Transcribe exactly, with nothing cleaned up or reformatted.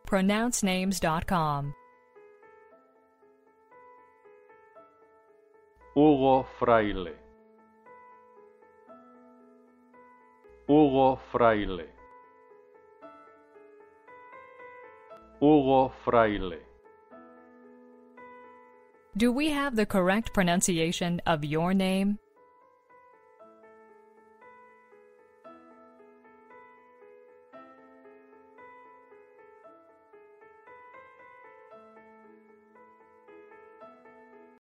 pronounce names dot com. Hugo Fraile. Hugo Fraile. Hugo Fraile. Do we have the correct pronunciation of your name?